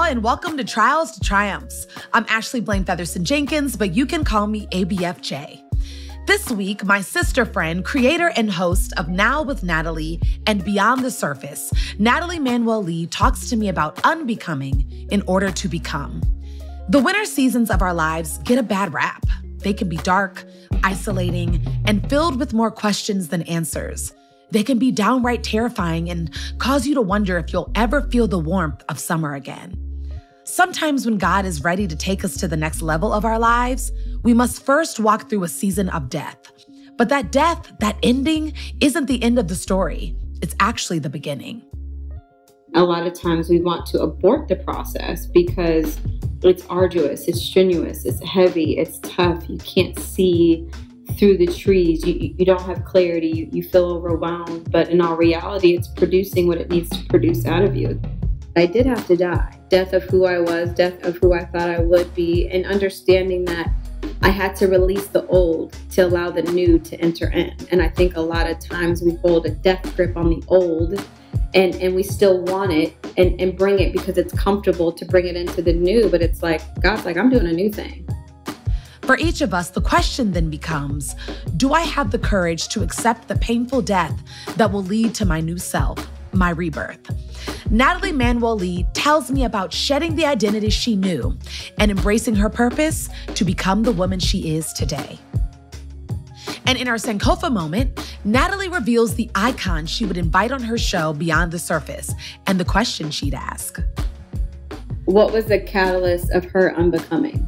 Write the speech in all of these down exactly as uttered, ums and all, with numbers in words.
and welcome to Trials to Triumphs. I'm Ashley Blaine Featherson-Jenkins, but you can call me A B F J. This week, my sister friend, creator and host of Now with Natalie and Beyond the Surface, Natalie Manuel Lee talks to me about unbecoming in order to become. The winter seasons of our lives get a bad rap. They can be dark, isolating, and filled with more questions than answers. They can be downright terrifying and cause you to wonder if you'll ever feel the warmth of summer again. Sometimes when God is ready to take us to the next level of our lives, we must first walk through a season of death. But that death, that ending, isn't the end of the story. It's actually the beginning. A lot of times we want to abort the process because it's arduous, it's strenuous, it's heavy, it's tough. You can't see through the trees. You, you don't have clarity. You, you feel overwhelmed. But in all reality, it's producing what it needs to produce out of you. I did have to die. Death of who I was, death of who I thought I would be, and understanding that I had to release the old to allow the new to enter in. And I think a lot of times we hold a death grip on the old and, and we still want it and, and bring it because it's comfortable to bring it into the new. But it's like, God's like, I'm doing a new thing. For each of us, the question then becomes, do I have the courage to accept the painful death that will lead to my new self, my rebirth? Natalie Manuel Lee tells me about shedding the identity she knew and embracing her purpose to become the woman she is today. And in our Sankofa moment, Natalie reveals the icon she would invite on her show Beyond the Surface and the question she'd ask. What was the catalyst of her unbecoming?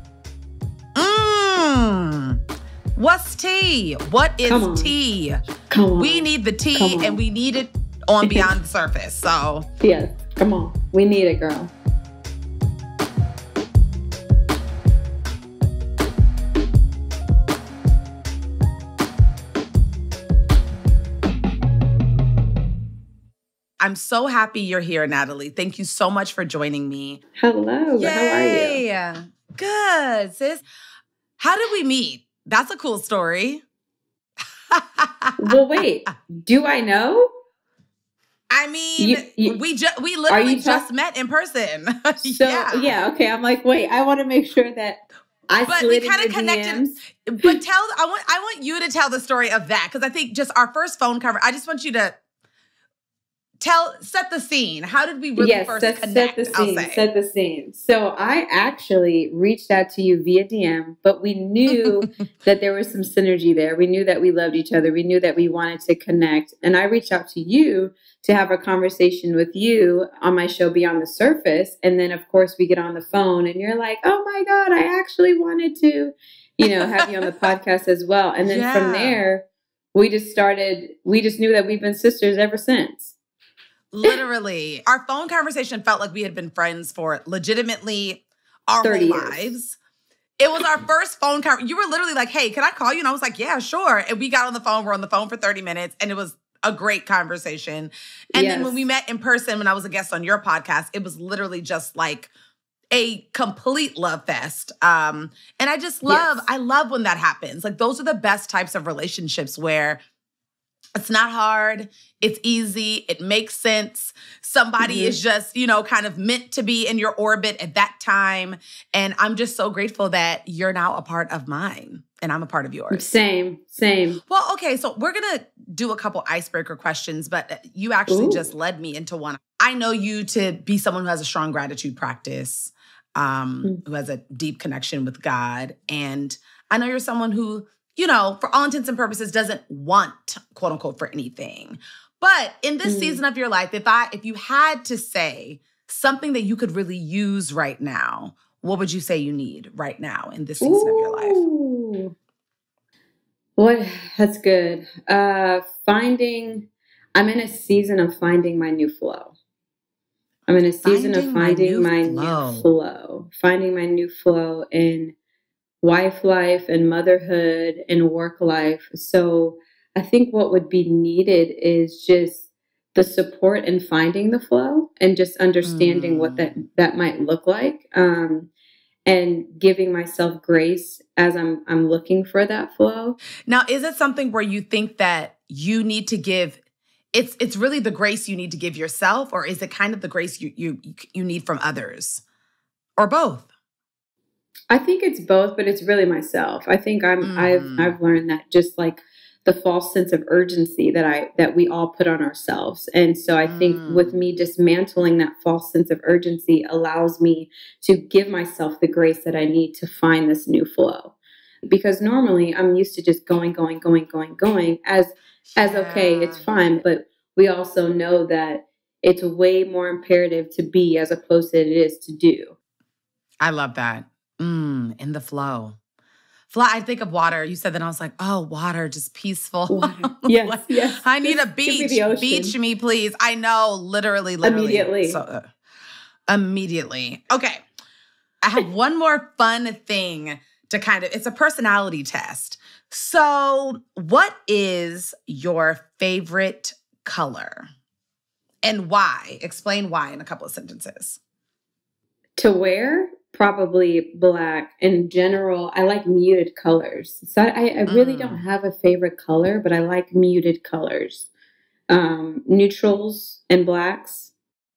Mmm. What's tea? What is tea? Come on. We need the tea and we need it on Beyond the Surface. So yes, come on. We need it, girl. I'm so happy you're here, Natalie. Thank you so much for joining me. Hello. Yay. How are you? Good, sis. How did we meet? That's a cool story. Well, wait. Do I know? I mean, you, you, we just we literally just talk- met in person. So yeah. yeah, okay. I'm like, wait. I want to make sure that I but slid we kind of connected. D Ms. But tell I want I want you to tell the story of that because I think just our first phone cover. I just want you to tell set the scene. How did we really yes, first set, connect? Set the scene. Set the scene. So I actually reached out to you via D M, but we knew that there was some synergy there. We knew that we loved each other. We knew that we wanted to connect, and I reached out to you to have a conversation with you on my show Beyond the Surface. And then, of course, we get on the phone and you're like, oh my God, I actually wanted to, you know, have you on the podcast as well. And then yeah. from there, we just started, we just knew that we've been sisters ever since. Literally. Our phone conversation felt like we had been friends for legitimately our whole years. lives. It was our first phone conversation. You were literally like, hey, can I call you? And I was like, yeah, sure. And we got on the phone. We're on the phone for thirty minutes. And it was a great conversation. And yes. then when we met in person, when I was a guest on your podcast, it was literally just like a complete love fest. Um, and I just love, yes. I love when that happens. Like those are the best types of relationships where it's not hard. It's easy. It makes sense. Somebody mm-hmm. is just, you know, kind of meant to be in your orbit at that time. And I'm just so grateful that you're now a part of mine and I'm a part of yours. Same, same. Well, okay. So we're going to do a couple icebreaker questions, but you actually Ooh. just led me into one. I know you to be someone who has a strong gratitude practice, um, mm-hmm. who has a deep connection with God. And I know you're someone who, you know, for all intents and purposes, doesn't want, quote unquote, for anything. But in this mm. season of your life, if I, if you had to say something that you could really use right now, what would you say you need right now in this season Ooh. Of your life? What? That's good. Uh, finding, I'm in a season of finding my new flow. I'm in a season finding of finding my, new, my flow. new flow, finding my new flow in wife life and motherhood and work life. So I think what would be needed is just the support in finding the flow and just understanding mm. what that, that might look like. Um, and giving myself grace as I'm I'm looking for that flow. Now, is it something where you think that you need to give, it's it's really the grace you need to give yourself, or is it kind of the grace you you you need from others? or both? I think it's both, but it's really myself. I think I'm Mm. I've I've learned that just like the false sense of urgency that I that we all put on ourselves. And so I think Mm. with me dismantling that false sense of urgency allows me to give myself the grace that I need to find this new flow. Because normally I'm used to just going, going, going, going, going as as okay, it's Yeah. fine. But we also know that it's way more imperative to be as opposed to it is to do. I love that. Mm, in the flow. Flow, I think of water. You said that, and I was like, oh, water, just peaceful. Water. Yes, Like, yes. I need a Just give me beach. the ocean. Beach me, please. I know, literally, literally. Immediately. So, uh, immediately. Okay. I have one more fun thing to kind of, it's a personality test. So what is your favorite color and why? Explain why in a couple of sentences. To wear, probably black. In general, I like muted colors. So I, I really Mm. don't have a favorite color, but I like muted colors. Um, neutrals and blacks.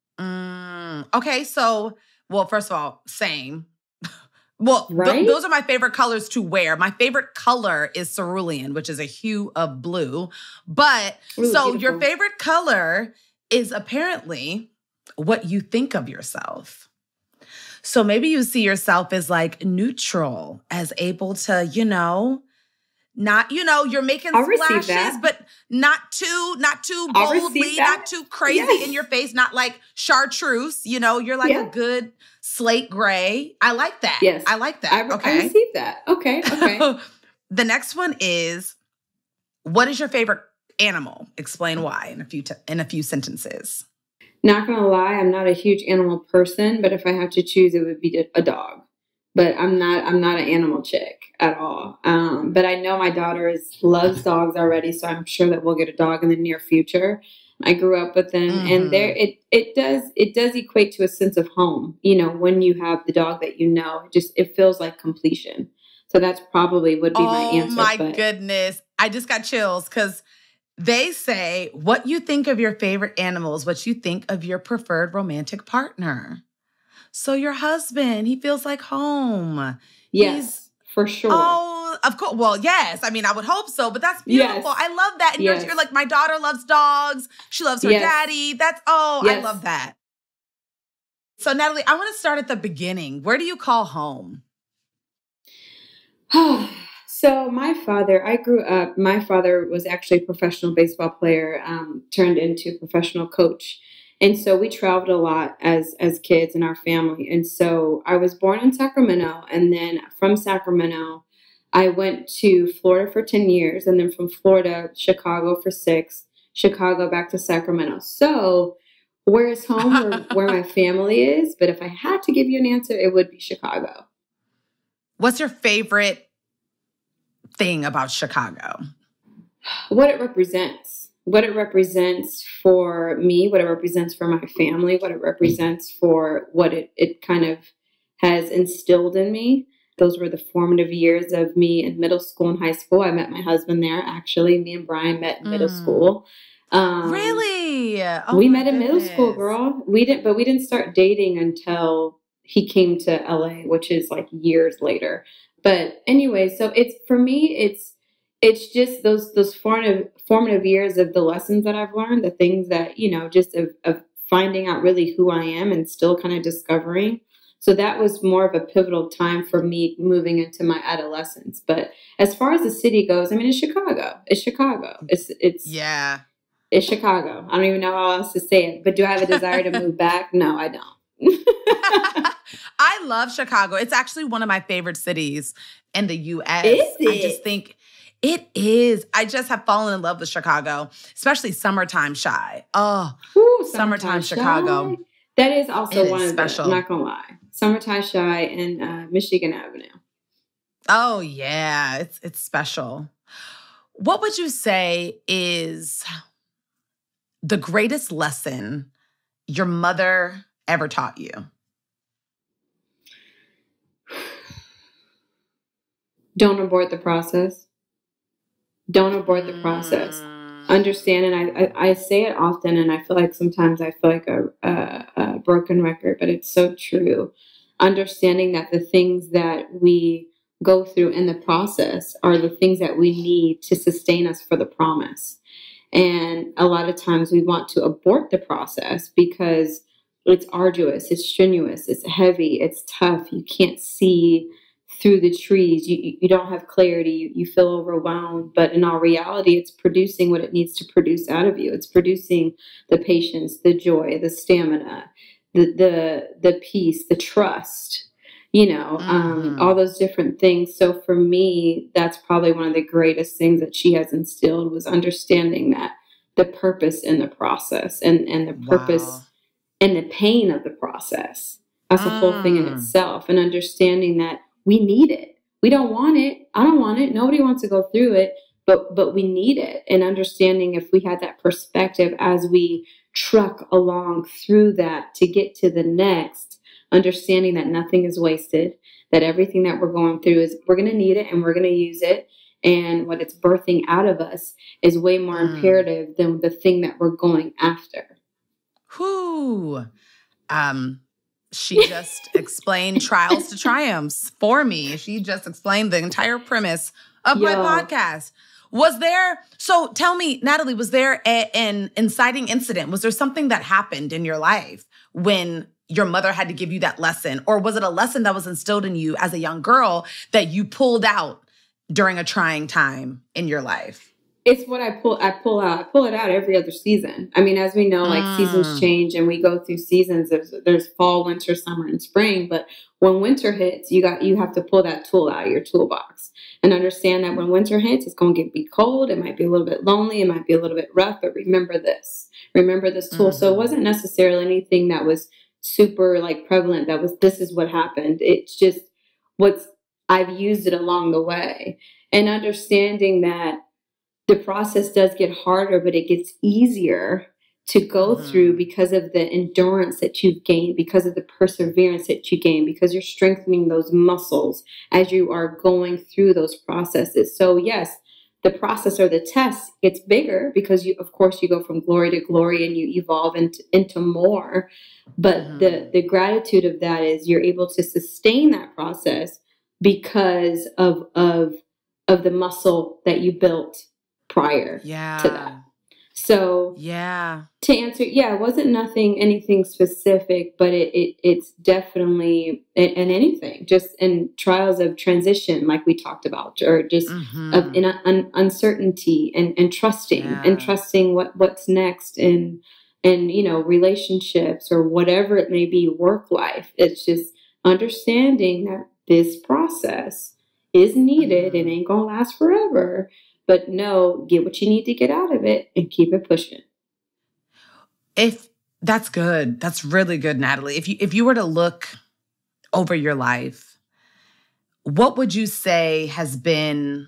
Mm. Okay, so, well, first of all, same. Well, th- Right? those are my favorite colors to wear. My favorite color is cerulean, which is a hue of blue. But Ooh, so your beautiful. favorite color is apparently what you think of yourself. So maybe you see yourself as like neutral, as able to, you know, not, you know, you're making I'll receive splashes, that. but not too, not too I'll receive boldly, that. not too crazy Yes. in your face, not like chartreuse, you know, you're like Yeah. a good slate gray. I like that. Yes. I like that. I, I okay. receive that. Okay. Okay. The next one is, what is your favorite animal? Explain why in a few, t- in a few sentences. Not gonna lie, I'm not a huge animal person, but if I had to choose, it would be a dog. But I'm not I'm not an animal chick at all. Um, but I know my daughter is loves dogs already, so I'm sure that we'll get a dog in the near future. I grew up with them, Mhm. and there it it does it does equate to a sense of home. You know, when you have the dog that you know, it just it feels like completion. So that's probably would be my Oh answer. my but goodness. I just got chills because they say what you think of your favorite animal is what you think of your preferred romantic partner. So your husband, he feels like home. yes, He's, for sure. oh, of course. Well, yes. I mean, I would hope so, but that's beautiful. Yes. I love that. And you're, Yes. you're like, my daughter loves dogs. She loves her Yes. daddy. That's, oh, I Yes. love that. So Natalie, I want to start at the beginning. Where do you call home? So my father, I grew up, my father was actually a professional baseball player, um, turned into a professional coach. And so we traveled a lot as, as kids in our family. And so I was born in Sacramento. And then from Sacramento, I went to Florida for ten years. And then from Florida, Chicago for six, Chicago back to Sacramento. So where is home, where, where my family is. But if I had to give you an answer, it would be Chicago. What's your favorite thing about Chicago? What it represents, what it represents for me, what it represents for my family, what it represents for what it, it kind of has instilled in me. Those were the formative years of me in middle school and high school. I met my husband there. Actually, me and Brian met in middle Mm. school. Um, Really? Oh we my met in middle school, goodness. girl. We didn't, but we didn't start dating until he came to L A, which is like years later. But anyway, so it's for me, it's it's just those those formative formative years of the lessons that I've learned, the things that, you know, just of, of finding out really who I am and still kind of discovering. So that was more of a pivotal time for me moving into my adolescence. But as far as the city goes, I mean, it's Chicago. It's Chicago. It's it's Yeah. it's Chicago. I don't even know how else to say it. But do I have a desire to move back? No, I don't. I love Chicago. It's actually one of my favorite cities in the U S. Is I just it? think it is. I just have fallen in love with Chicago, especially summertime shy. Oh, Ooh, summertime Chicago. Shy. That is also It one is of special. the, I'm not going to lie, Summertime Shy and uh, Michigan Avenue. Oh, yeah. It's it's special. What would you say is the greatest lesson your mother ever taught you? Don't abort the process. Don't abort the process. Mm. Understand, and I, I, I say it often, and I feel like sometimes I feel like a, a, a broken record, but it's so true. understanding that the things that we go through in the process are the things that we need to sustain us for the promise. And a lot of times we want to abort the process because it's arduous, it's strenuous, it's heavy, it's tough. You can't see through the trees. You, you don't have clarity. You, you feel overwhelmed. But in all reality, it's producing what it needs to produce out of you. It's producing the patience, the joy, the stamina, the the the peace, the trust, you know, mm-hmm. um, all those different things. So for me, that's probably one of the greatest things that she has instilled was understanding that the purpose in the process and, and the purpose wow. and the pain of the process. That's a whole mm. thing in itself. And understanding that we need it. We don't want it. I don't want it. Nobody wants to go through it, but but we need it. And understanding if we had that perspective as we truck along through that to get to the next, understanding that nothing is wasted, that everything that we're going through is we're going to need it and we're going to use it. And what it's birthing out of us is way more mm. imperative than the thing that we're going after. Whew. Um, she just explained trials to triumphs for me. She just explained the entire premise of Yo. my podcast. Was there, so tell me, Natalie, was there a, an inciting incident? Was there something that happened in your life when your mother had to give you that lesson? Or was it a lesson that was instilled in you as a young girl that you pulled out during a trying time in your life? It's what I pull, I pull out, I pull it out every other season. I mean, as we know, like mm. seasons change and we go through seasons. There's, there's fall, winter, summer, and spring. But when winter hits, you got, you have to pull that tool out of your toolbox and understand that when winter hits, it's going to get be cold. It might be a little bit lonely. It might be a little bit rough, but remember this, remember this tool. Mm. So it wasn't necessarily anything that was super like prevalent. That was, this is what happened. It's just what's, I've used it along the way and understanding that the process does get harder, but it gets easier to go mm. through because of the endurance that you've gained, because of the perseverance that you gain, because you're strengthening those muscles as you are going through those processes. So yes, the process or the test gets bigger because you, of course, you go from glory to glory and you evolve into, into more. But mm. the, the gratitude of that is you're able to sustain that process because of, of, of the muscle that you built prior yeah. to that. So yeah, to answer, yeah, it wasn't nothing, anything specific, but it, it it's definitely, and anything, just in trials of transition, like we talked about, or just mm-hmm. of in un, uncertainty and, and trusting yeah. and trusting what, what's next and, and, you know, relationships or whatever it may be, work life. It's just understanding that this process is needed and ain't gonna last forever. But no, get what you need to get out of it and keep it pushing. If that's good, that's really good, Natalie. If you if you were to look over your life, what would you say has been,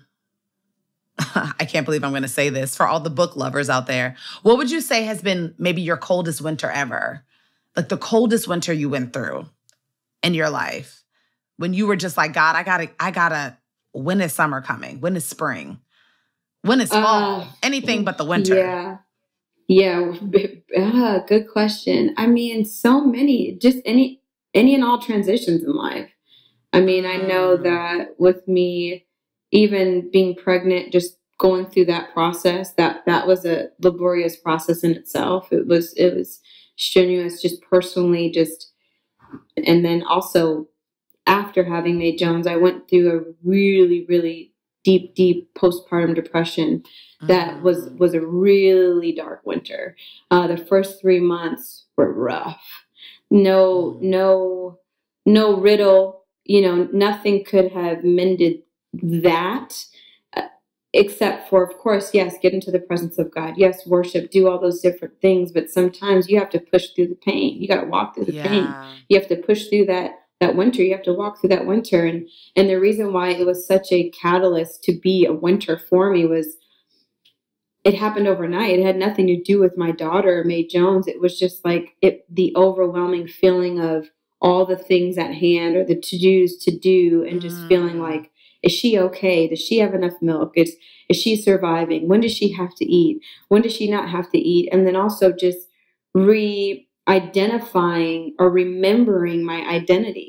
I can't believe I'm going to say this for all the book lovers out there. What would you say has been maybe your coldest winter ever? Like the coldest winter you went through in your life when you were just like, God, I gotta, I gotta, when is summer coming? When is spring? When is fall? Uh, Anything but the winter. Yeah. Yeah. Uh, good question. I mean, so many, just any, any and all transitions in life. I mean, I know that with me, even being pregnant, just going through that process, that, that was a laborious process in itself. It was, it was strenuous, just personally, just, and then also after having May Jones, I went through a really, really deep, deep postpartum depression that mm-hmm. was, was a really dark winter. Uh, the first three months were rough. No, no, no riddle, you know, nothing could have mended that uh, except for, of course, yes, get into the presence of God. Yes, worship, do all those different things. But sometimes you have to push through the pain. You got to walk through the yeah. pain. You have to push through that that winter. You have to walk through that winter. And, and the reason why it was such a catalyst to be a winter for me was it happened overnight. It had nothing to do with my daughter, May Jones. It was just like it, the overwhelming feeling of all the things at hand or the to-dos to do and just mm. feeling like, is she okay? Does she have enough milk? Is, is she surviving? When does she have to eat? When does she not have to eat? And then also just re- identifying or remembering my identity,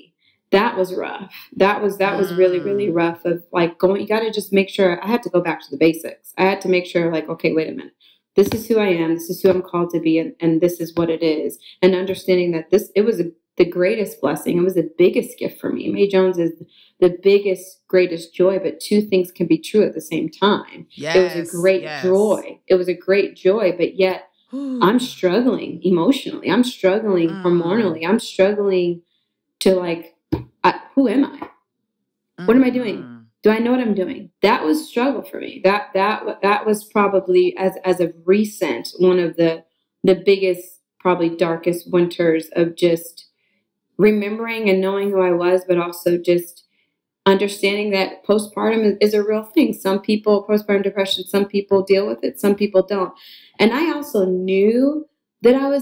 that was rough. That was, that was really, really Mm. rough of like going, you got to just make sure. I had to go back to the basics. I had to make sure like, okay, wait a minute. This is who I am. This is who I'm called to be. And, and this is what it is. And understanding that this, it was a, the greatest blessing. It was the biggest gift for me. Mae Jones is the biggest, greatest joy, but two things can be true at the same time. Yes. It was a great yes. joy. It was a great joy, but yet I'm struggling emotionally. I'm struggling Mm. hormonally. I'm struggling to like, I, who am I? What am I doing? Mm. Do I know what I'm doing? That was struggle for me. That that that was probably as as of recent one of the the biggest, probably darkest winters of just remembering and knowing who I was, but also just understanding that postpartum is, is a real thing. Some people, postpartum depression, some people deal with it, some people don't. And I also knew that I was,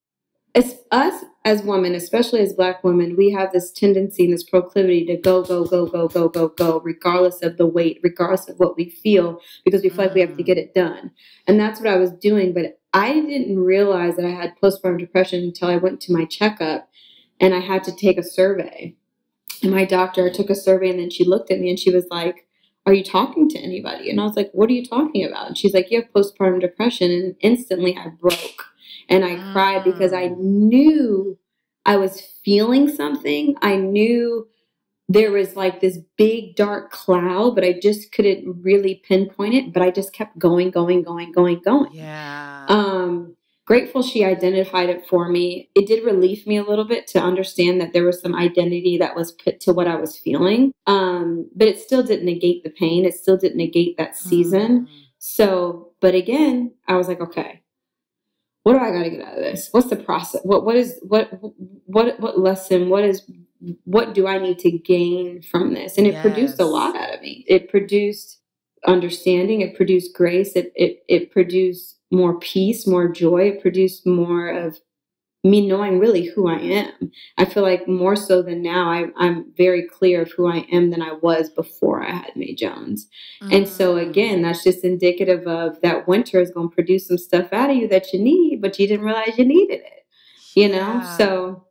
as us as women, especially as Black women, we have this tendency and this proclivity to go, go, go, go, go, go, go, regardless of the weight, regardless of what we feel, because we feel Mm. like we have to get it done. And that's what I was doing. But I didn't realize that I had postpartum depression until I went to my checkup and I had to take a survey. And my doctor took a survey and then she looked at me and she was like, are you talking to anybody? And I was like, what are you talking about? And she's like, you have postpartum depression. And instantly I broke. And I cried because I knew I was feeling something. I knew there was like this big dark cloud, but I just couldn't really pinpoint it. But I just kept going, going, going, going, going. Yeah. Um, grateful she identified it for me. It did relieve me a little bit to understand that there was some identity that was put to what I was feeling. Um, but it still didn't negate the pain. It still didn't negate that season. Mm. So, but again, I was like, okay, what do I got to get out of this? What's the process? What, what is, what, what, what lesson, what is, what do I need to gain from this? And it Yes. produced a lot out of me. It produced understanding. It produced grace. It, it, it produced more peace, more joy. It produced more of me knowing really who I am. I feel like more so than now, I, I'm very clear of who I am than I was before I had Mae Jones. Mm. And so again, that's just indicative of that winter is going to produce some stuff out of you that you need, but you didn't realize you needed it, you know? Yeah. So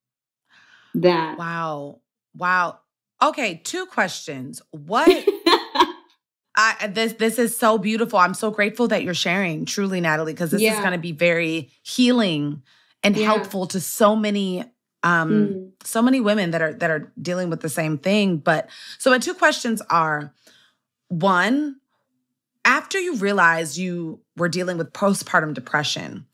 that. Wow. Wow. Okay. Two questions. What, I, this, this is so beautiful. I'm so grateful that you're sharing, truly, Natalie, because this Yeah. is going to be very healing and Yeah. helpful to so many, um, Mm. so many women that are, that are dealing with the same thing. But so my two questions are, one, after you realized you were dealing with postpartum depression,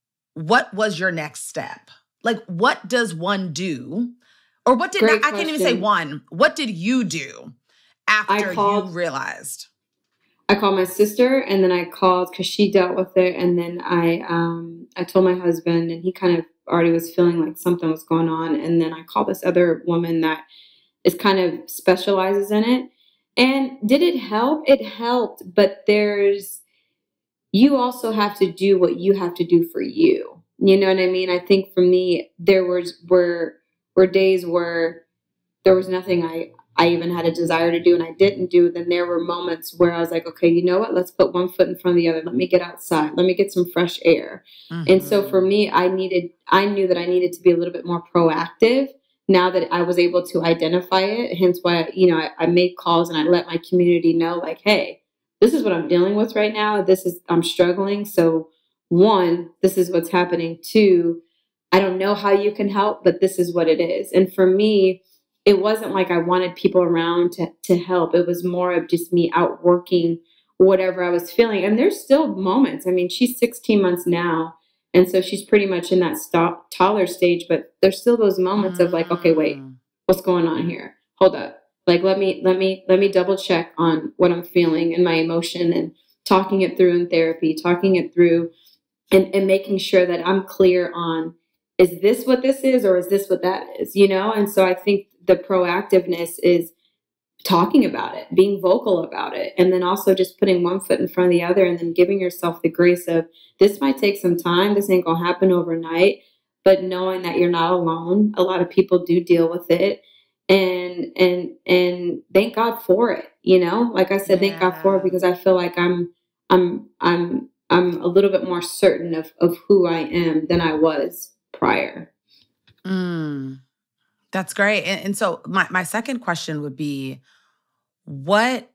what was your next step? Like, what does one do? Or what did, Great I can't even say question. one. What did you do after called- you realized? I called my sister and then I called because she dealt with it. And then I, um, I told my husband and he kind of already was feeling like something was going on. And then I called this other woman that is kind of specializes in it. And did it help? It helped, but there's, you also have to do what you have to do for you. You know what I mean? I think for me, there was, were, were days where there was nothing I, I even had a desire to do and I didn't do. Then there were moments where I was like, okay, you know what? Let's put one foot in front of the other. Let me get outside. Let me get some fresh air. Mm-hmm. And so for me, I needed, I knew that I needed to be a little bit more proactive now that I was able to identify it. Hence why, you know, I, I made calls and I let my community know like, hey, this is what I'm dealing with right now. This is, I'm struggling. So one, this is what's happening. Two, I don't know how you can help, but this is what it is. And for me, it wasn't like I wanted people around to, to help. It was more of just me outworking whatever I was feeling. And there's still moments. I mean, she's sixteen months now. And so she's pretty much in that stop toddler stage, but there's still those moments of like, okay, wait, what's going on here? Hold up. Like, let me, let me, let me double check on what I'm feeling and my emotion and talking it through in therapy, talking it through and, and making sure that I'm clear on, is this what this is or is this what that is, you know? And so I think the proactiveness is talking about it, being vocal about it, and then also just putting one foot in front of the other and then giving yourself the grace of, this might take some time. This ain't going to happen overnight, but knowing that you're not alone. A lot of people do deal with it. And, and, and thank God for it. You know, like I said, Yeah. thank God for it because I feel like I'm, I'm, I'm, I'm a little bit more certain of, of who I am than I was prior. Mm. That's great. And, and so my, my second question would be, what,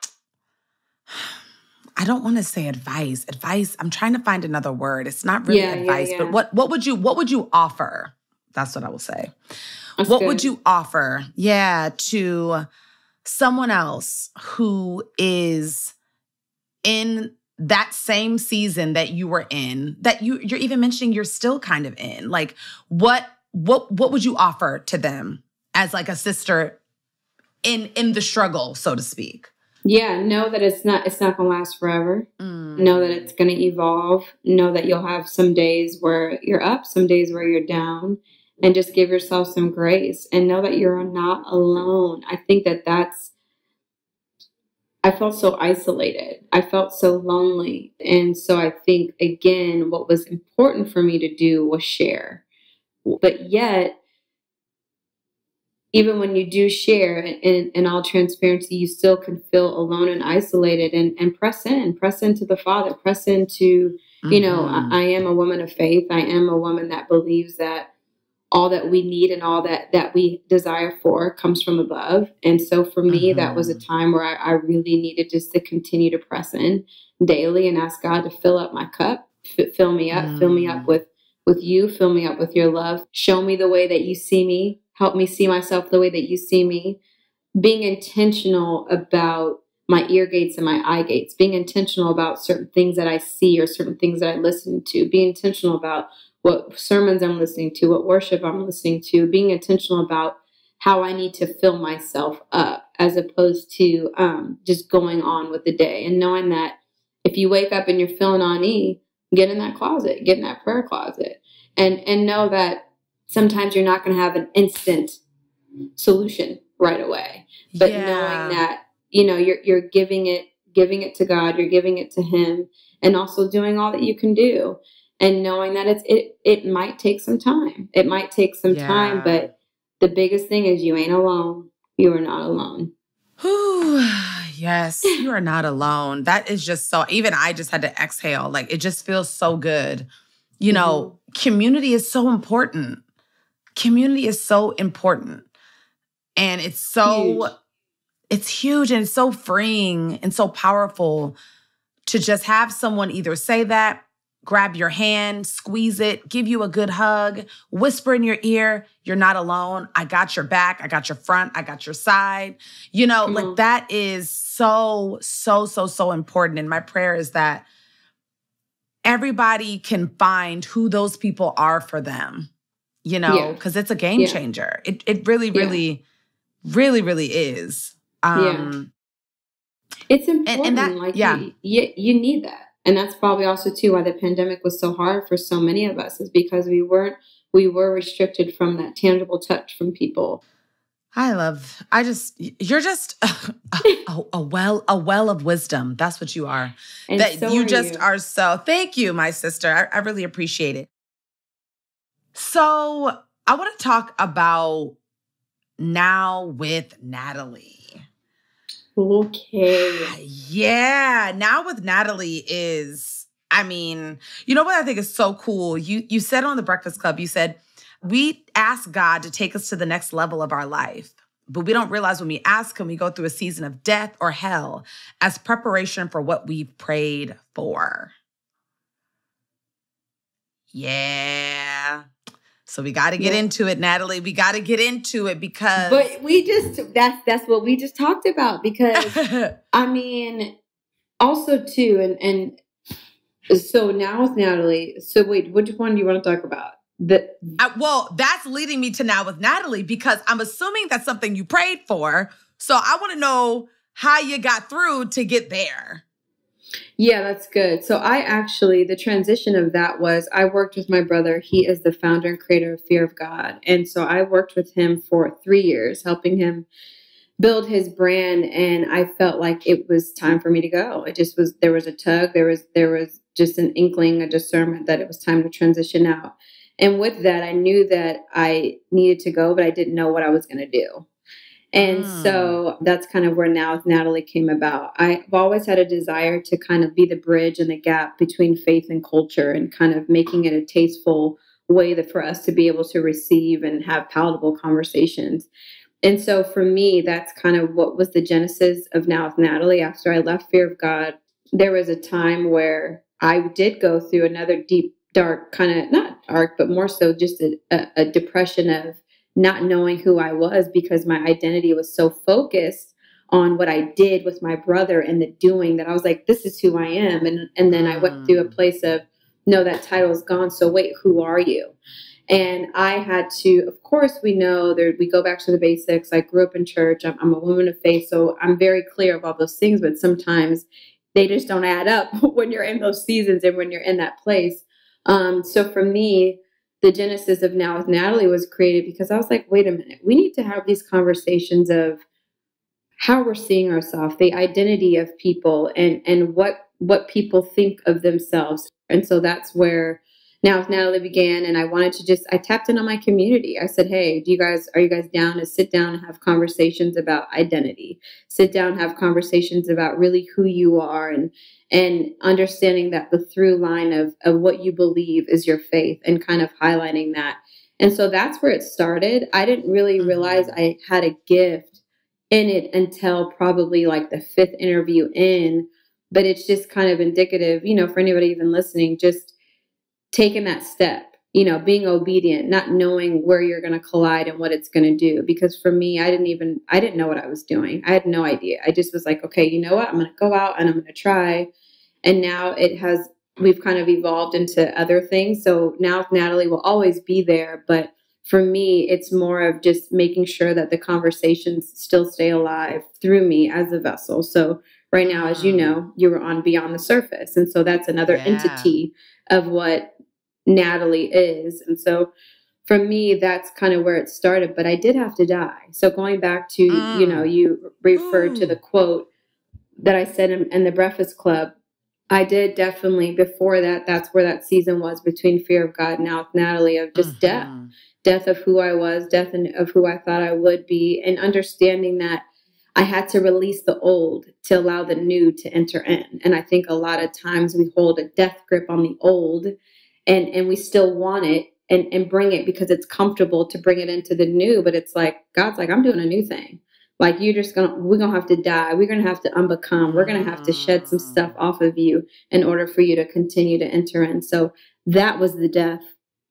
I don't want to say advice. Advice, I'm trying to find another word. It's not really Yeah, advice, yeah, yeah. but what what would you what would you offer? That's what I will say. That's what good. would you offer, yeah, to someone else who is in that same season that you were in, that you you're even mentioning you're still kind of in? Like, what what what would you offer to them as like a sister in in the struggle, so to speak? Yeah, know that it's not it's not gonna last forever. Mm. Know that it's gonna evolve. Know that you'll have some days where you're up, some days where you're down, and just give yourself some grace and know that you're not alone. I think that that's, I felt so isolated. I felt so lonely. And so I think, again, what was important for me to do was share. But yet, even when you do share, in, in all transparency, you still can feel alone and isolated, and, and press in, press into the Father, press into, mm-hmm. you know, I, I am a woman of faith. I am a woman that believes that all that we need and all that, that we desire for comes from above. And so for me, mm-hmm. that was a time where I, I really needed just to continue to press in daily and ask God to fill up my cup, f- fill me up, mm. fill me up with, with you, fill me up with your love. Show me the way that you see me. Help me see myself the way that you see me. Being intentional about my ear gates and my eye gates. Being intentional about certain things that I see or certain things that I listen to. Being intentional about what sermons I'm listening to, what worship I'm listening to. Being intentional about how I need to fill myself up as opposed to um, just going on with the day. And knowing that if you wake up and you're feeling on E, get in that closet, get in that prayer closet. And, and know that sometimes you're not going to have an instant solution right away, but yeah. knowing that, you know, you're, you're giving it, giving it to God, you're giving it to him, and also doing all that you can do, and knowing that it's, it, it might take some time. It might take some yeah. time, but the biggest thing is you ain't alone. You are not alone. Whew. Yes, you are not alone. That is just so, even I just had to exhale. Like, it just feels so good. You know, mm-hmm. community is so important. Community is so important. And it's so, huge. it's huge and it's so freeing and so powerful to just have someone either say that, grab your hand, squeeze it, give you a good hug, whisper in your ear, you're not alone. I got your back. I got your front. I got your side. You know, mm-hmm. like that is so, so, so, so important. And my prayer is that everybody can find who those people are for them, you know, because yeah. it's a game yeah. changer. It it really, really, yeah. really, really is. Um, yeah. It's important. And, and that, like, yeah. you, you, you need that. And that's probably also, too, why the pandemic was so hard for so many of us, is because we weren't, we were restricted from that tangible touch from people. I love, I just, you're just a, a, a well, a well of wisdom. That's what you are. And that so you are just you. are so, thank you, my sister. I, I really appreciate it. So I want to talk about Now with Natalie. Okay. Yeah. Now with Natalie is, I mean, you know what I think is so cool? You, you said on the Breakfast Club, you said, we ask God to take us to the next level of our life, but we don't realize when we ask him, we go through a season of death or hell as preparation for what we've prayed for. Yeah. So we got to get yeah. into it, Natalie. We got to get into it because... But we just, that's that's what we just talked about, because, I mean, also too, and, and so now with Natalie, so wait, which one do you want to talk about? The, uh, well, that's leading me to Now with Natalie, because I'm assuming that's something you prayed for. So I want to know how you got through to get there. Yeah, that's good. So I actually, the transition of that was, I worked with my brother. He is the founder and creator of Fear of God. And so I worked with him for three years, helping him build his brand. And I felt like it was time for me to go. It just was, there was a tug, there was, there was just an inkling, a discernment that it was time to transition out. And with that, I knew that I needed to go, but I didn't know what I was going to do. And mm. so that's kind of where Now with Natalie came about. I've always had a desire to kind of be the bridge and the gap between faith and culture, and kind of making it a tasteful way that for us to be able to receive and have palatable conversations. And so for me, that's kind of what was the genesis of Now with Natalie. After I left Fear of God, there was a time where I did go through another deep, dark kind of, not dark, but more so just a, a, a depression of not knowing who I was, because my identity was so focused on what I did with my brother and the doing, that I was like, this is who I am. And, and then I went through a place of, no, that title's gone. So wait, who are you? And I had to, of course, we know there, we go back to the basics. I grew up in church. I'm, I'm a woman of faith. So I'm very clear of all those things, but sometimes they just don't add up when you're in those seasons and when you're in that place. Um, so for me, the genesis of Now with Natalie was created because I was like, wait a minute, we need to have these conversations of how we're seeing ourselves, the identity of people, and, and what, what people think of themselves. And so that's where Now with Natalie began. And I wanted to just, I tapped in on my community. I said, hey, do you guys, are you guys down to sit down and have conversations about identity? Sit down, have conversations about really who you are, and, and understanding that the through line of, of what you believe is your faith, and kind of highlighting that. And so that's where it started. I didn't really realize I had a gift in it until probably like the fifth interview in, but it's just kind of indicative, you know, for anybody even listening, just taking that step, you know, being obedient, not knowing where you're going to collide and what it's going to do. Because for me, I didn't even, I didn't know what I was doing. I had no idea. I just was like, okay, you know what? I'm going to go out and I'm going to try. And now it has, we've kind of evolved into other things. So Now with Natalie will always be there. But for me, it's more of just making sure that the conversations still stay alive through me as a vessel. So right now, as you know, you were on Beyond the Surface. And so that's another yeah. entity of what Natalie is. And so for me, that's kind of where it started. But I did have to die. So going back to, mm. you know, you referred Ooh. to the quote that I said in, in the Breakfast Club. I did definitely, before that, that's where that season was, between Fear of God and Now with Natalie, of just mm-hmm. death. Death of who I was, death of who I thought I would be, and understanding that I had to release the old to allow the new to enter in. And I think a lot of times we hold a death grip on the old, and, and we still want it and, and bring it because it's comfortable to bring it into the new. But it's like, God's like, I'm doing a new thing. Like, you're just going to, we're going to have to die. We're going to have to unbecome. We're going to have to shed some stuff off of you in order for you to continue to enter in. So that was the death.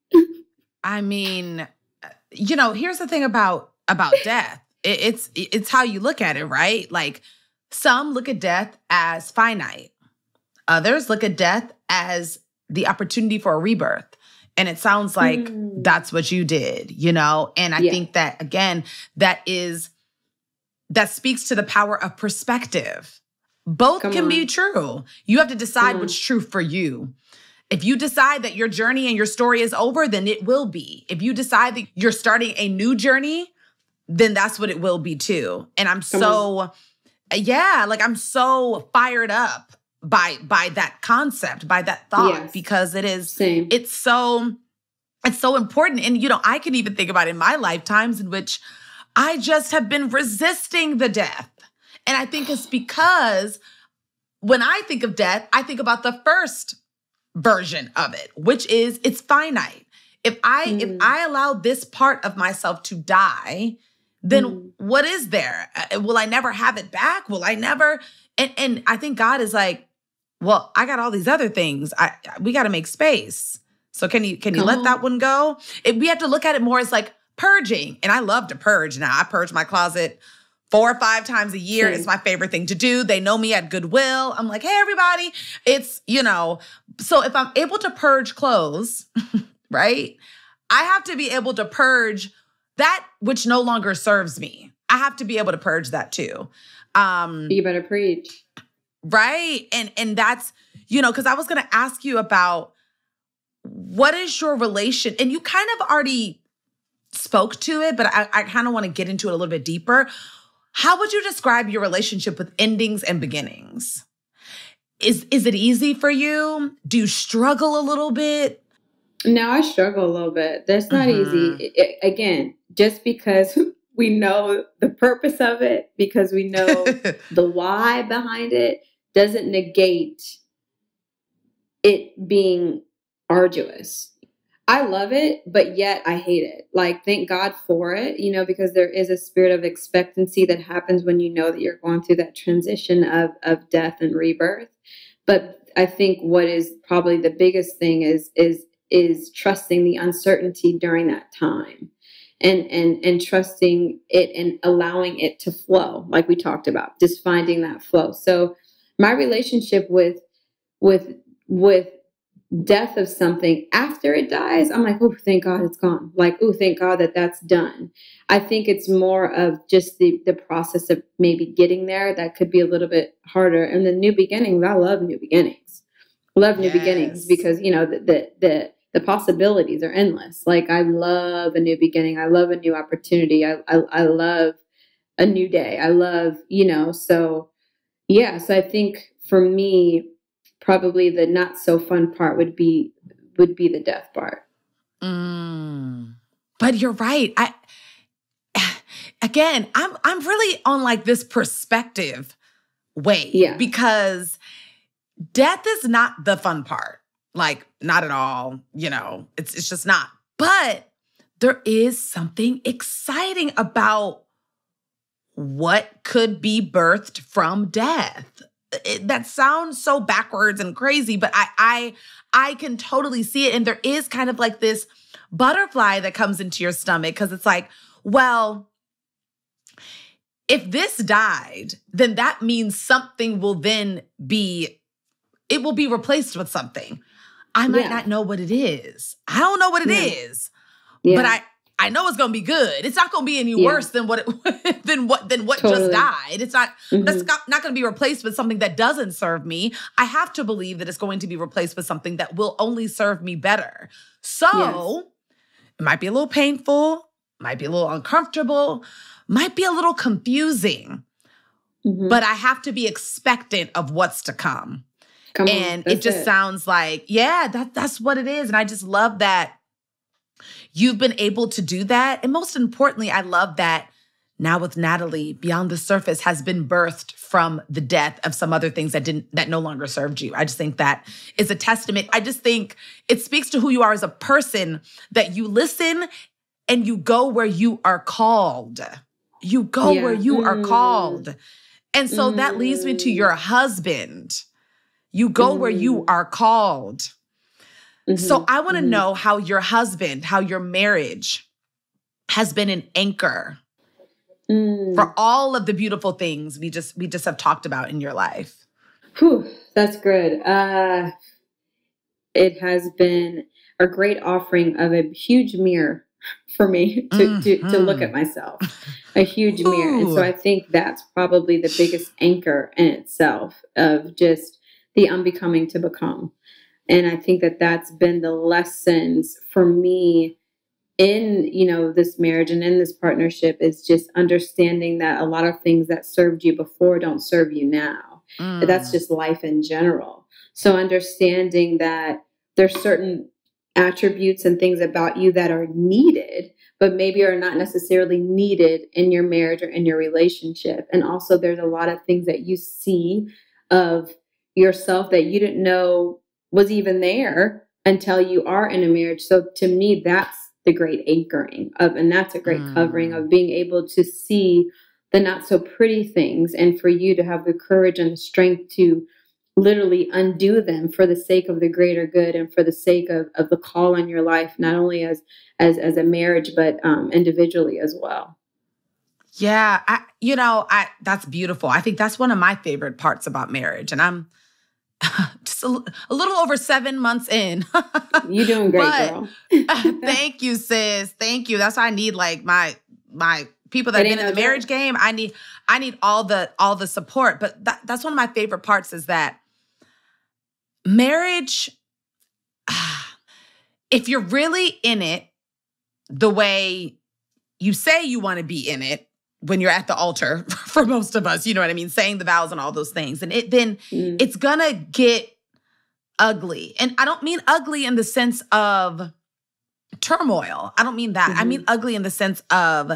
I mean, you know, here's the thing about, about death. It, it's, it's how you look at it, right? Like, some look at death as finite. Others look at death as the opportunity for a rebirth. And it sounds like mm. that's what you did, you know? And I yeah. think that, again, that is, that speaks to the power of perspective. Both Come can on. be true. You have to decide what's true for you. If you decide that your journey and your story is over, then it will be. If you decide that you're starting a new journey, then that's what it will be too. And I'm Come so, on. yeah, like I'm so fired up by by that concept, by that thought, yes. because it is, Same. it's so, it's so important. And, you know, I can even think about in my lifetimes in which I just have been resisting the death. And I think it's because when I think of death, I think about the first version of it, which is it's finite. If I mm. if I allow this part of myself to die, then mm. what is there? Uh, will I never have it back? Will I never? And and I think God is like, well, I got all these other things. I we got to make space. So can you can you Come let on. that one go? It, we have to look at it more as like purging. And I love to purge now. I purge my closet four or five times a year. Same. It's my favorite thing to do. They know me at Goodwill. I'm like, hey, everybody. It's, you know, so if I'm able to purge clothes, right, I have to be able to purge that which no longer serves me. I have to be able to purge that too. Um, you better preach. Right. And, and that's, you know, because I was going to ask you about what is your relation, and you kind of already spoke to it, but I, I kind of want to get into it a little bit deeper. How would you describe your relationship with endings and beginnings? Is is it easy for you? Do you struggle a little bit? No, I struggle a little bit. That's not mm-hmm. easy. It, it, again, just because we know the purpose of it, because we know the why behind it, doesn't negate it being arduous. I love it, but yet I hate it. Like, thank God for it, you know, because there is a spirit of expectancy that happens when you know that you're going through that transition of, of death and rebirth. But I think what is probably the biggest thing is, is, is trusting the uncertainty during that time, and, and, and trusting it and allowing it to flow. Like we talked about, just finding that flow. So my relationship with, with, with, death of something after it dies, I'm like, oh, thank God it's gone. Like, oh, thank God that that's done. I think it's more of just the the process of maybe getting there that could be a little bit harder. And the new beginnings, I love new beginnings. Love new yes. beginnings because, you know, the, the the the possibilities are endless. Like, I love a new beginning. I love a new opportunity. I I, I love a new day. I love, you know, so yeah. So I think for me, probably the not so fun part would be would be the death part. Mm. But you're right. I again, I'm I'm really on like this perspective way yeah. because death is not the fun part. Like, not at all. You know, it's it's just not. But there is something exciting about what could be birthed from death. It, that sounds so backwards and crazy, but I, I, I can totally see it. And there is kind of like this butterfly that comes into your stomach because it's like, well, if this died, then that means something will then be, it will be replaced with something. I might yeah. not know what it is. I don't know what it yeah. is, yeah. but I, I know it's gonna be good. It's not gonna be any yeah. worse than what it, than what than what totally. just died. It's not mm-hmm. that's not, not gonna be replaced with something that doesn't serve me. I have to believe that it's going to be replaced with something that will only serve me better. So yes. it might be a little painful, might be a little uncomfortable, might be a little confusing, mm-hmm. but I have to be expectant of what's to come. come and on, it just it. sounds like, yeah, that that's what it is. And I just love that you've been able to do that. And most importantly, I love that Now with Natalie, Beyond the Surface has been birthed from the death of some other things that didn't, that no longer served you. I just think that is a testament. I just think it speaks to who you are as a person, that you listen and you go where you are called. You go yeah. where you mm. are called. And so mm. that leads me to your husband. You go mm. where you are called. Mm-hmm. So I want to mm-hmm. know how your husband, how your marriage has been an anchor mm. for all of the beautiful things we just we just have talked about in your life. Whew, that's good. Uh, it has been a great offering of a huge mirror for me to, mm-hmm. to, to look at myself, a huge Ooh. mirror. And so I think that's probably the biggest anchor in itself of just the unbecoming to become. And I think that that's been the lessons for me in, you know, this marriage and in this partnership, is just understanding that a lot of things that served you before don't serve you now. Mm. That's just life in general. So understanding that there's certain attributes and things about you that are needed, but maybe are not necessarily needed in your marriage or in your relationship. And also there's a lot of things that you see of yourself that you didn't know was even there until you are in a marriage. So to me, that's the great anchoring of, and that's a great mm. covering of being able to see the not so pretty things, and for you to have the courage and the strength to literally undo them for the sake of the greater good and for the sake of, of the call on your life, not only as, as, as a marriage, but um, individually as well. Yeah. I, you know, I, that's beautiful. I think that's one of my favorite parts about marriage. And I'm just a, a little over seven months in. You're doing great, but, girl. Thank you, sis. Thank you. That's why I need like my, my people that have been in the marriage game. I need, I need all the, all the support. But that, that's one of my favorite parts, is that marriage, if you're really in it the way you say you want to be in it, when you're at the altar, for most of us, you know what I mean? Saying the vows and all those things. And it then mm. it's gonna get ugly. And I don't mean ugly in the sense of turmoil. I don't mean that. Mm-hmm. I mean ugly in the sense of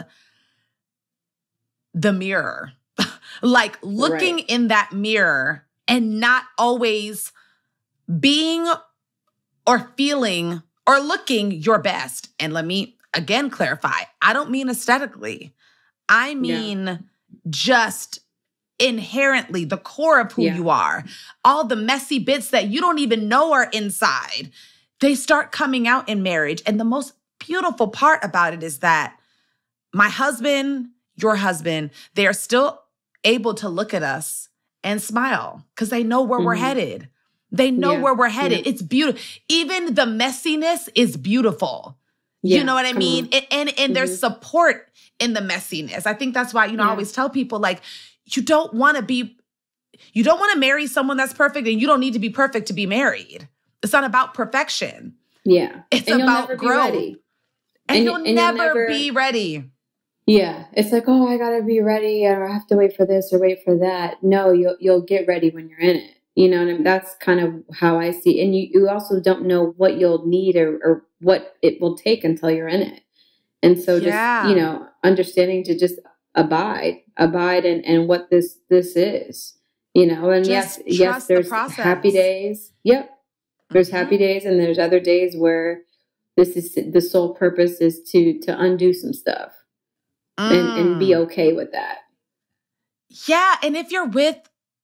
the mirror. Like looking right. in that mirror and not always being or feeling or looking your best. And let me again clarify, I don't mean aesthetically. I mean yeah. just inherently the core of who yeah. you are. All the messy bits that you don't even know are inside, they start coming out in marriage. And the most beautiful part about it is that my husband, your husband, they are still able to look at us and smile because they know where mm-hmm. we're headed. They know yeah. where we're headed. Yeah. It's beautiful. Even the messiness is beautiful. Yeah. You know what I mean? And, and, and mm-hmm. there's support in the messiness. I think that's why, you know, yeah. I always tell people, like, you don't want to be, you don't want to marry someone that's perfect, and you don't need to be perfect to be married. It's not about perfection. Yeah. It's and about growth. And, and you'll and never, you'll never be ready. Yeah. It's like, oh, I got to be ready, or I have to wait for this or wait for that. No, you'll, you'll get ready when you're in it. You know, and I mean, that's kind of how I see it. And you, you also don't know what you'll need or, or what it will take until you're in it. And so just, yeah. you know, understanding to just abide, abide in, in what this, this is, you know, and just yes, yes, there's the happy days. Yep. There's mm-hmm. happy days, and there's other days where this is the sole purpose is to, to undo some stuff mm. and, and be okay with that. Yeah. And if you're with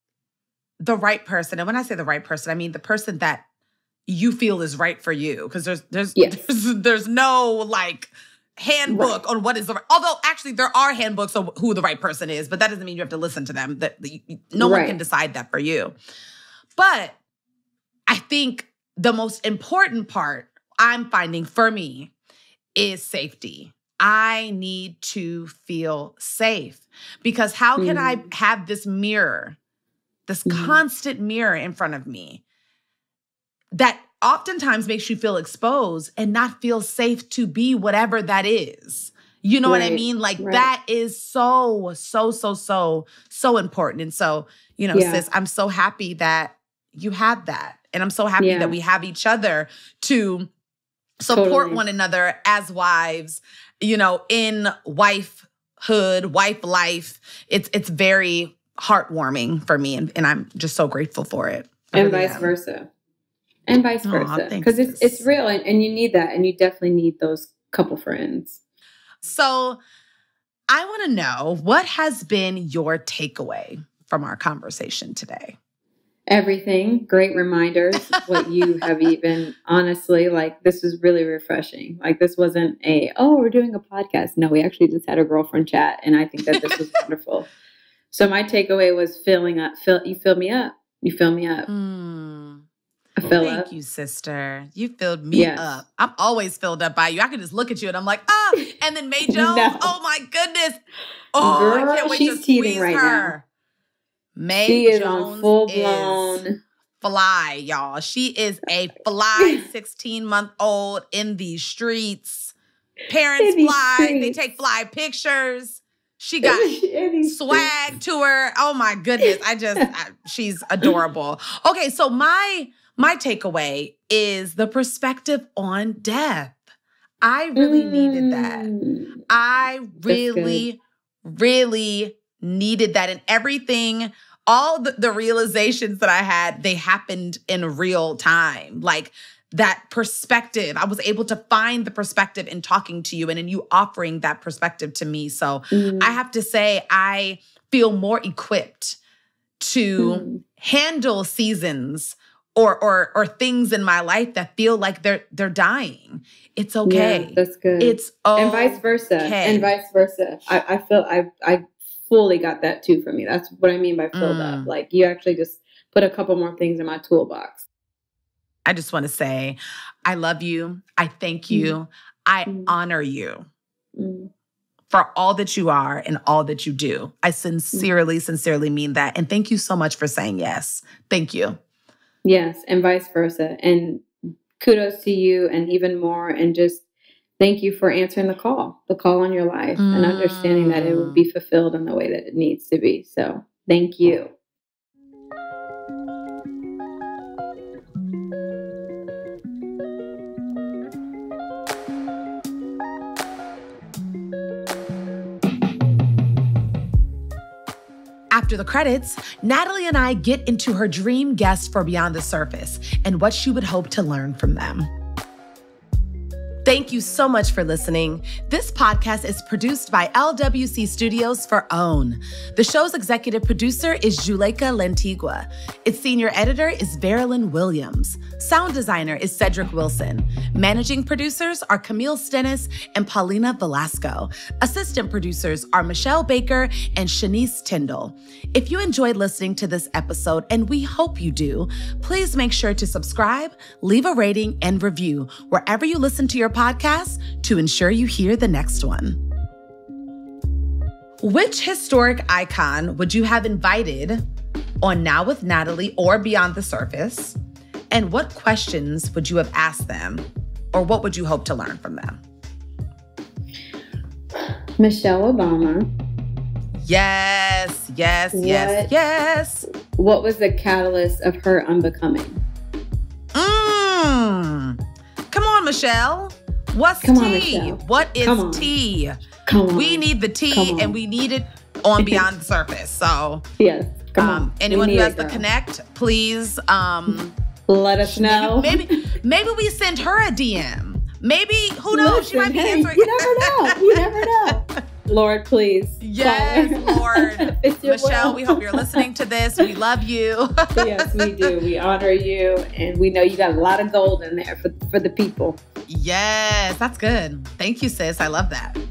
the right person, and when I say the right person, I mean the person that you feel is right for you, because there's, there's, yes. there's, there's no like, handbook right. on what is the right, although actually there are handbooks on who the right person is, but that doesn't mean you have to listen to them. That no right. one can decide that for you. But I think the most important part I'm finding for me is safety. I need to feel safe, because how can mm. I have this mirror, this mm. constant mirror in front of me that oftentimes makes you feel exposed and not feel safe to be whatever that is. You know right, what I mean? Like right. that is so, so, so, so, so important. And so, you know, yeah. sis, I'm so happy that you had that. And I'm so happy yeah. that we have each other to support totally. one another as wives, you know, in wifehood, wife life. It's, it's very heartwarming for me. And, and I'm just so grateful for it. I and really vice am. versa. And vice versa. Because it's it's real, and, and you need that. And you definitely need those couple friends. So I want to know, what has been your takeaway from our conversation today? Everything. Great reminders. What you have even, honestly, like, this was really refreshing. Like, this wasn't a, oh, we're doing a podcast. No, we actually just had a girlfriend chat. And I think that this was wonderful. So my takeaway was filling up. Fill, you fill me up. You fill me up. Mm. I fill Thank up. you, sister. You filled me yes. up. I'm always filled up by you. I can just look at you and I'm like, ah. And then May Jones, no. oh my goodness. Oh, Girl, I can't wait she's to teething squeeze right her. Now. May she is Jones on full blown is fly, y'all. She is a fly sixteen-month-old in these streets. Parents these fly. streets. They take fly pictures. She got swag to her. Oh my goodness. I just, I, she's adorable. Okay, so my my takeaway is the perspective on death. I really mm. needed that. I really, really needed that. And everything, all the, the realizations that I had, they happened in real time. Like that perspective, I was able to find the perspective in talking to you and in you offering that perspective to me. So mm. I have to say, I feel more equipped to mm. handle seasons or or or things in my life that feel like they're they're dying. It's okay. Yeah, that's good. It's okay. And vice versa. And vice versa. I, I feel I I fully got that too from you. That's what I mean by filled mm. up. Like you actually just put a couple more things in my toolbox. I just want to say, I love you. I thank you. Mm. I mm. honor you mm. for all that you are and all that you do. I sincerely, mm. sincerely mean that. And thank you so much for saying yes. Thank you. Yes, and vice versa. And kudos to you, and even more. And just thank you for answering the call, the call on your life, mm. and understanding that it will be fulfilled in the way that it needs to be. So thank you. After the credits, Natalie and I get into her dream guest for Beyond the Surface and what she would hope to learn from them. Thank you so much for listening. This podcast is produced by L W C Studios for OWN. The show's executive producer is Juleka Lentigua. Its senior editor is Verilyn Williams. Sound designer is Cedric Wilson. Managing producers are Camille Stennis and Paulina Velasco. Assistant producers are Michelle Baker and Shanice Tyndall. If you enjoyed listening to this episode, and we hope you do, please make sure to subscribe, leave a rating, and review wherever you listen to your podcast to ensure you hear the next one. Which historic icon would you have invited on Now with Natalie or Beyond the Surface? And what questions would you have asked them? Or what would you hope to learn from them? Michelle Obama. Yes, yes, What- yes, yes. What was the catalyst of her unbecoming? Mmm. Come on, Michelle. What's Come on, tea? Michelle. What is Come on. tea? Come on. We need the Come tea, on. and we need it on Beyond the Surface. So, Yes. Come um, on. anyone We who need has it, the girl. connect, please. Um, Let us know. Maybe, maybe, maybe we send her a D M. Maybe who knows? she Listen, might be hey, answering. You never know. You never know. Lord, please. Yes, Father. Lord. It's your Michelle, will. we hope you're listening to this. We love you. Yes, we do. We honor you, and we know you got a lot of gold in there for, for the people. Yes, that's good. Thank you, sis. I love that.